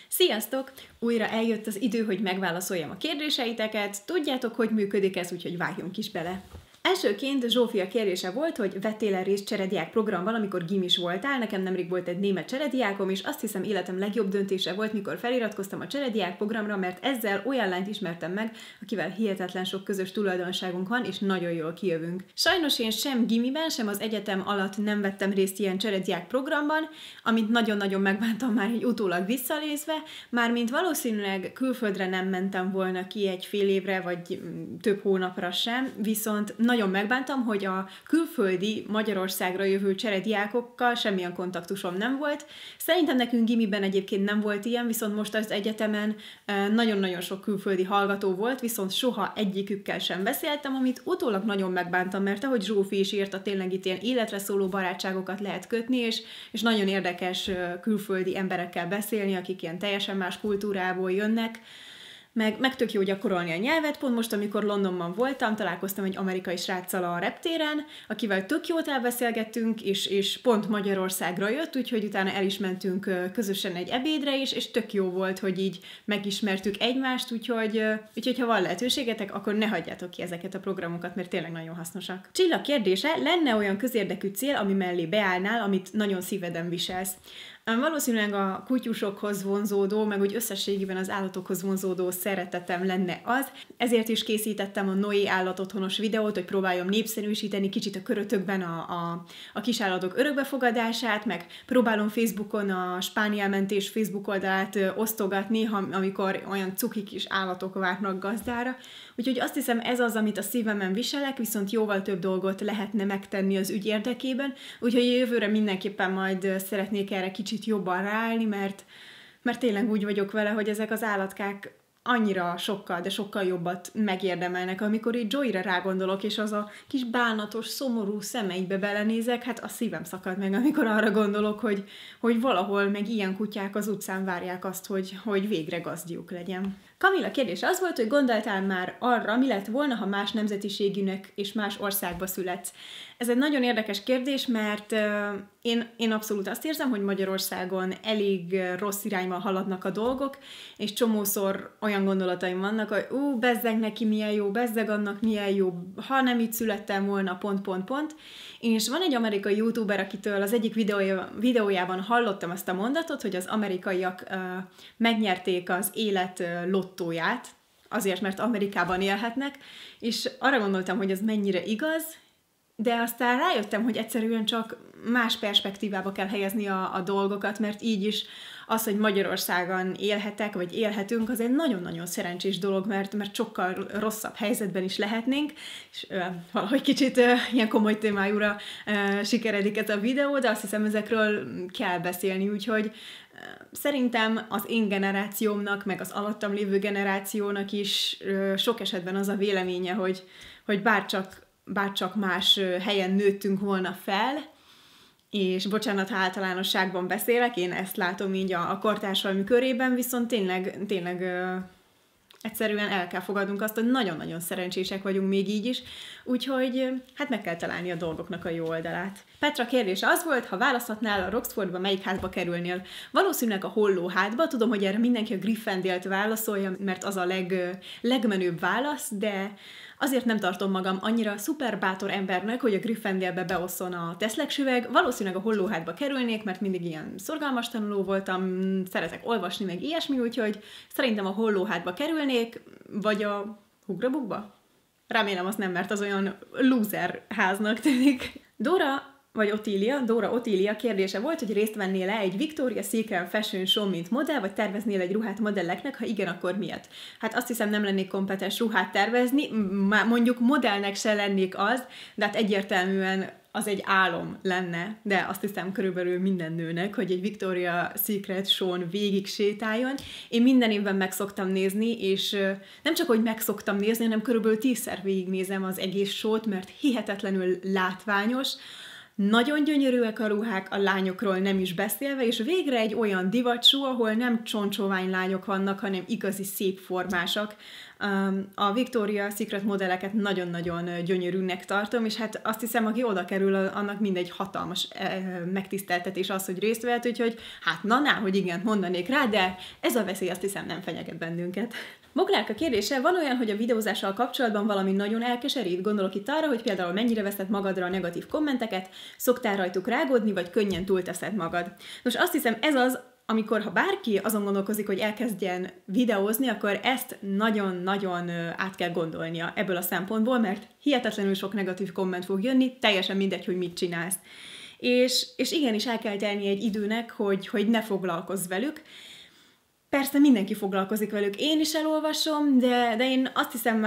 Sziasztok! Újra eljött az idő, hogy megválaszoljam a kérdéseiteket. Tudjátok, hogy működik ez, úgyhogy vágjunk is bele. Elsőként Zsófia kérdése volt, hogy vettél-e részt cserediák programban, amikor gimis voltál. Nekem nemrég volt egy német cserediákom, és azt hiszem életem legjobb döntése volt, mikor feliratkoztam a cserediák programra, mert ezzel olyan lányt ismertem meg, akivel hihetetlen sok közös tulajdonságunk van, és nagyon jól kijövünk. Sajnos én sem gimiben, sem az egyetem alatt nem vettem részt ilyen cserediák programban, amit nagyon-nagyon megbántam már egy utólag visszanézve, mármint valószínűleg külföldre nem mentem volna ki egy fél évre, vagy több hónapra sem, viszont nagyon megbántam, hogy a külföldi Magyarországra jövő cserediákokkal semmilyen kontaktusom nem volt. Szerintem nekünk gimiben egyébként nem volt ilyen, viszont most az egyetemen nagyon-nagyon sok külföldi hallgató volt, viszont soha egyikükkel sem beszéltem, amit utólag nagyon megbántam, mert ahogy Zsófi is írta, tényleg itt ilyen életre szóló barátságokat lehet kötni, és nagyon érdekes külföldi emberekkel beszélni, akik ilyen teljesen más kultúrából jönnek, meg tök jó gyakorolni a nyelvet. Pont most, amikor Londonban voltam, találkoztam egy amerikai sráccal a reptéren, akivel tök jót elbeszélgettünk, és pont Magyarországra jött, úgyhogy utána el is mentünk közösen egy ebédre is, és tök jó volt, hogy így megismertük egymást, úgyhogy ha van lehetőségetek, akkor ne hagyjátok ki ezeket a programokat, mert tényleg nagyon hasznosak. Csillag kérdése, lenne olyan közérdekű cél, ami mellé beállnál, amit nagyon szíveden viselsz? Valószínűleg a kutyusokhoz vonzódó, meg úgy összességében az állatokhoz vonzódó szeretetem lenne az. Ezért is készítettem a Noé állatotthonos videót, hogy próbáljam népszerűsíteni kicsit a körötökben a kisállatok örökbefogadását, meg próbálom Facebookon a Spánielmentés Facebook oldalát osztogatni, amikor olyan cuki kis állatok várnak gazdára. Úgyhogy azt hiszem, ez az, amit a szívemen viselek, viszont jóval több dolgot lehetne megtenni az ügy érdekében, úgyhogy jövőre mindenképpen majd szeretnék erre kicsit jobban ráállni, mert tényleg úgy vagyok vele, hogy ezek az állatkák annyira sokkal, de sokkal jobbat megérdemelnek. Amikor így Joyra rágondolok, és az a kis bánatos, szomorú szemeibe belenézek, hát a szívem szakad meg, amikor arra gondolok, hogy valahol meg ilyen kutyák az utcán várják azt, hogy végre gazdiuk legyen. Kamilla kérdése az volt, hogy gondoltál már arra, mi lett volna, ha más nemzetiségűnek és más országba születsz. Ez egy nagyon érdekes kérdés, mert én abszolút azt érzem, hogy Magyarországon elég rossz irányba haladnak a dolgok, és csomószor olyan gondolataim vannak, hogy bezzeg neki milyen jó, bezzeg annak milyen jó, ha nem itt születtem volna, pont. És van egy amerikai youtuber, akitől az egyik videójában hallottam azt a mondatot, hogy az amerikaiak megnyerték az élet lottóját, azért, mert Amerikában élhetnek, és arra gondoltam, hogy ez mennyire igaz, de aztán rájöttem, hogy egyszerűen csak más perspektívába kell helyezni a dolgokat, mert így is az, hogy Magyarországon élhetek, vagy élhetünk, az egy nagyon-nagyon szerencsés dolog, mert sokkal rosszabb helyzetben is lehetnénk, és valahogy kicsit ilyen komoly témájúra sikeredik ez a videó, de azt hiszem, ezekről kell beszélni, úgyhogy szerintem az én generációmnak, meg az alattam lévő generációnak is sok esetben az a véleménye, hogy bárcsak más helyen nőttünk volna fel, és bocsánat, ha általánosságban beszélek, én ezt látom így a kortársaim körében, viszont tényleg egyszerűen el kell fogadnunk azt, hogy nagyon-nagyon szerencsések vagyunk még így is, úgyhogy hát meg kell találni a dolgoknak a jó oldalát. Petra kérdése az volt, ha választhatnál a Roxfordba, melyik házba kerülnél? Valószínűleg a Holló hátba, tudom, hogy erre mindenki a Gryffindort válaszolja, mert az a legmenőbb válasz, de azért nem tartom magam annyira szuper bátor embernek, hogy a Gryffindorbe beosszon a Teszlegsüveg. Valószínűleg a Hollóhátba kerülnék, mert mindig ilyen szorgalmas tanuló voltam, szeretek olvasni, meg ilyesmi, úgyhogy szerintem a Hollóhátba kerülnék, vagy a Hugrabukba? Remélem azt nem, mert az olyan loser háznak tűnik. Dóra Otília kérdése volt, hogy részt vennél-e egy Victoria's Secret Fashion Show, mint modell, vagy terveznél egy ruhát modelleknek, ha igen, akkor miért? Hát azt hiszem, nem lennék kompetens ruhát tervezni, mondjuk modellnek se lennék az, de hát egyértelműen az egy álom lenne, de azt hiszem körülbelül minden nőnek, hogy egy Victoria's Secret show-n végig sétáljon. Én minden évben meg szoktam nézni, és nem csak, hogy meg szoktam nézni, hanem körülbelül 10-szer végignézem az egész show-t, mert hihetetlenül látványos. Nagyon gyönyörűek a ruhák, a lányokról nem is beszélve, és végre egy olyan divatsú, ahol nem csontsovány lányok vannak, hanem igazi szép formásak. A Victoria's Secret modelleket nagyon-nagyon gyönyörűnek tartom, és hát azt hiszem, aki oda kerül, annak mindegy hatalmas megtiszteltetés az, hogy részt vehet, úgyhogy hát hogy igen, mondanék rá, de ez a veszély azt hiszem nem fenyeget bennünket. Boglárka kérdése, van olyan, hogy a videózással kapcsolatban valami nagyon elkeserít? Gondolok itt arra, hogy például mennyire veszed magadra a negatív kommenteket, szoktál rajtuk rágódni, vagy könnyen túlteszed magad. Nos, azt hiszem ez az, amikor ha bárki azon gondolkozik, hogy elkezdjen videózni, akkor ezt nagyon-nagyon át kell gondolnia ebből a szempontból, mert hihetetlenül sok negatív komment fog jönni, teljesen mindegy, hogy mit csinálsz. És igenis el kell telni egy időnek, hogy ne foglalkozz velük. Persze mindenki foglalkozik velük, én is elolvasom, de én azt hiszem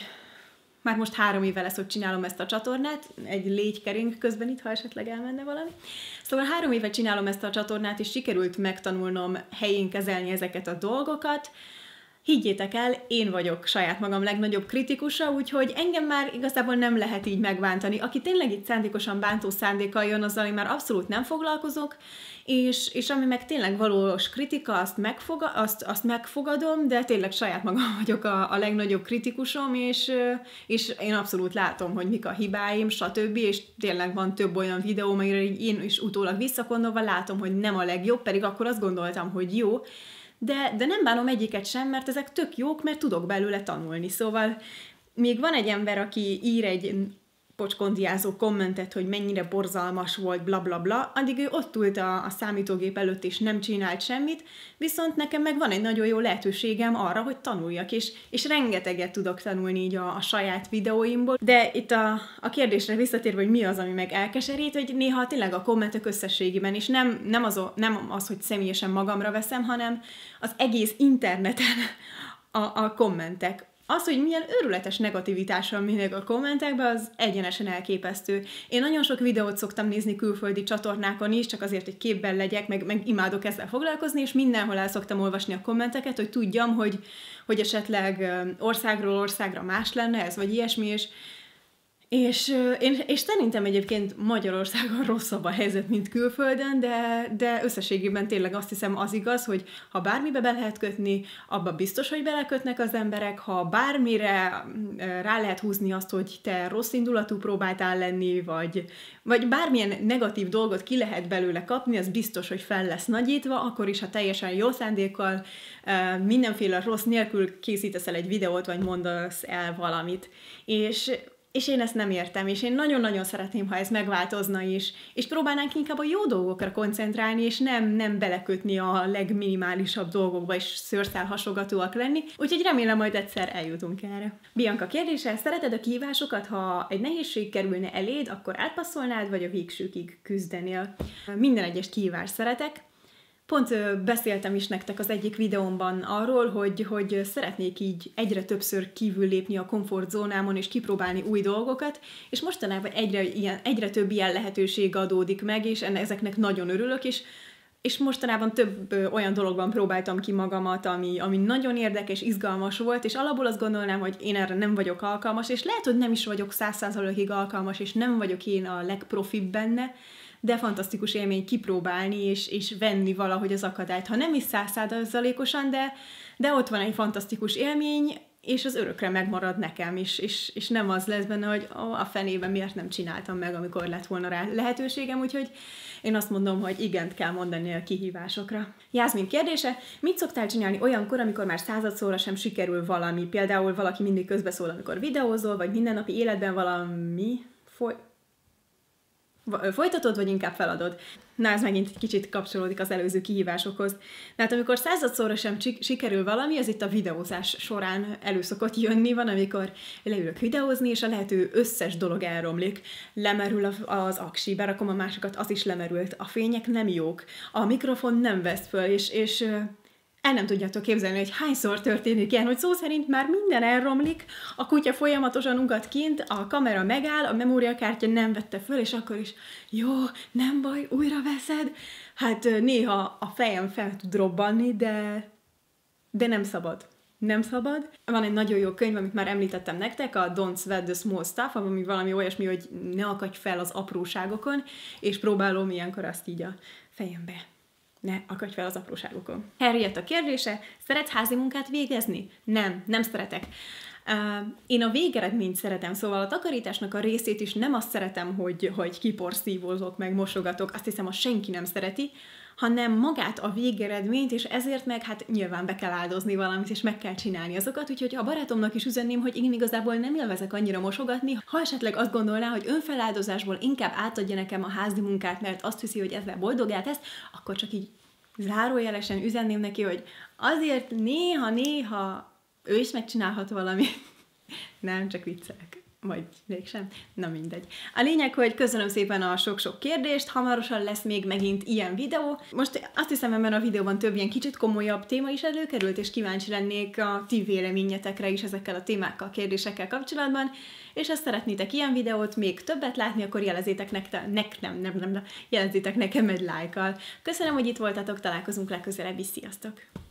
már most 3 éve lesz, hogy csinálom ezt a csatornát, egy légy kering közben itt, ha esetleg elmenne valami. Szóval 3 éve csinálom ezt a csatornát, és sikerült megtanulnom helyén kezelni ezeket a dolgokat. Higgyétek el, én vagyok saját magam legnagyobb kritikusa, úgyhogy engem már igazából nem lehet így megbántani. Aki tényleg itt szándékosan bántó szándékkal jön, azzal én már abszolút nem foglalkozok, és ami meg tényleg valós kritika, azt megfogadom, de tényleg saját magam vagyok a legnagyobb kritikusom, és én abszolút látom, hogy mik a hibáim, stb. És tényleg van több olyan videó, amire én is utólag visszakondolva látom, hogy nem a legjobb, pedig akkor azt gondoltam, hogy jó, de nem bánom egyiket sem, mert ezek tök jók, mert tudok belőle tanulni. Szóval még van egy ember, aki ír egy pocskondiázó kommentet, hogy mennyire borzalmas volt, bla bla bla, addig ő ott ült a számítógép előtt, és nem csinált semmit, viszont nekem meg van egy nagyon jó lehetőségem arra, hogy tanuljak, és rengeteget tudok tanulni így a saját videóimból. De itt a kérdésre visszatérve, hogy mi az, ami meg elkeserít, hogy néha tényleg a kommentek összességében, és nem az, hogy személyesen magamra veszem, hanem az egész interneten a kommentek. Az, hogy milyen őrületes negativitás van mindig a kommentekben, az egyenesen elképesztő. Én nagyon sok videót szoktam nézni külföldi csatornákon is, csak azért, hogy képben legyek, meg imádok ezzel foglalkozni, és mindenhol el szoktam olvasni a kommenteket, hogy tudjam, hogy esetleg országról országra más lenne ez, vagy ilyesmi, és szerintem egyébként Magyarországon rosszabb a helyzet, mint külföldön, de összességében tényleg azt hiszem az igaz, hogy ha bármibe be lehet kötni, abba biztos, hogy belekötnek az emberek, ha bármire rá lehet húzni azt, hogy te rossz indulatú próbáltál lenni, vagy bármilyen negatív dolgot ki lehet belőle kapni, az biztos, hogy fel lesz nagyítva, akkor is, ha teljesen jó szándékkal, mindenféle rossz nélkül készítesz el egy videót, vagy mondasz el valamit. És én ezt nem értem, és én nagyon-nagyon szeretném, ha ez megváltozna is, és próbálnánk inkább a jó dolgokra koncentrálni, és nem belekötni a legminimálisabb dolgokba, és szőrszálhasogatóak lenni, úgyhogy remélem majd egyszer eljutunk erre. Bianca kérdése, szereted a kihívásokat, ha egy nehézség kerülne eléd, akkor átpasszolnád, vagy a végsőkig küzdenél? Minden egyes kihívást szeretek. Pont beszéltem is nektek az egyik videómban arról, hogy szeretnék így egyre többször kívül lépni a komfortzónámon és kipróbálni új dolgokat, és mostanában egyre több ilyen lehetőség adódik meg, és ezeknek nagyon örülök, és mostanában több olyan dologban próbáltam ki magamat, ami nagyon érdekes, izgalmas volt, és alapból azt gondolnám, hogy én erre nem vagyok alkalmas, és lehet, hogy nem is vagyok 100%-ig alkalmas, és nem vagyok én a legprofibb benne, de fantasztikus élmény kipróbálni, és venni valahogy az akadályt. Ha nem is 100%-osan, de ott van egy fantasztikus élmény, és az örökre megmarad nekem is, és nem az lesz benne, hogy a fenében miért nem csináltam meg, amikor lett volna rá lehetőségem, úgyhogy én azt mondom, hogy igent kell mondani a kihívásokra. Jászmin kérdése, mit szoktál csinálni olyankor, amikor már 100-szorra sem sikerül valami? Például valaki mindig közbeszól, amikor videózol, vagy mindennapi életben valami folytatod, vagy inkább feladod? Na, ez megint egy kicsit kapcsolódik az előző kihívásokhoz. De hát amikor 100-szorra sem sikerül valami, az itt a videózás során elő szokott jönni, van, amikor leülök videózni, és a lehető összes dolog elromlik. Lemerül az aksi, berakom a másikat, az is lemerült. A fények nem jók, a mikrofon nem vesz föl, és el nem tudjátok képzelni, hogy hányszor történik ilyen, hogy szó szerint már minden elromlik, a kutya folyamatosan ugat kint, a kamera megáll, a memóriakártya nem vette föl, és akkor is, jó, nem baj, újra veszed. Hát néha a fejem fel tud robbanni, de nem szabad. nem szabad. Van egy nagyon jó könyv, amit már említettem nektek, a Don't Sweat the Small Stuff, ami valami olyasmi, hogy ne akadj fel az apróságokon, és próbálom ilyenkor azt így a fejembe. Ne akadj fel az apróságokon. Henrietta kérdése, szeretsz házi munkát végezni? Nem szeretek. Én a végeredményt szeretem, szóval a takarításnak a részét is nem azt szeretem, hogy kiporszívózok, meg mosogatok, azt hiszem, azt senki nem szereti, hanem magát a végeredményt, és ezért meg hát nyilván be kell áldozni valamit, és meg kell csinálni azokat, úgyhogy a barátomnak is üzenném, hogy én igazából nem élvezek annyira mosogatni, ha esetleg azt gondolná, hogy önfeláldozásból inkább átadja nekem a házi munkát, mert azt hiszi, hogy ezzel boldogá tesz, akkor csak így zárójelesen üzenném neki, hogy azért néha ő is megcsinálhat valamit. Nem, csak viccelek. Vagy mégsem. Na mindegy. A lényeg, hogy köszönöm szépen a sok-sok kérdést, hamarosan lesz még megint ilyen videó. Most azt hiszem, ebben a videóban több ilyen kicsit komolyabb téma is előkerült, és kíváncsi lennék a ti véleményetekre is ezekkel a témákkal, kérdésekkel kapcsolatban, és ha szeretnétek ilyen videót még többet látni, akkor jelezzétek jelezzétek nekem egy lájkkal. Köszönöm, hogy itt voltatok, találkozunk legközelebb is, sziasztok!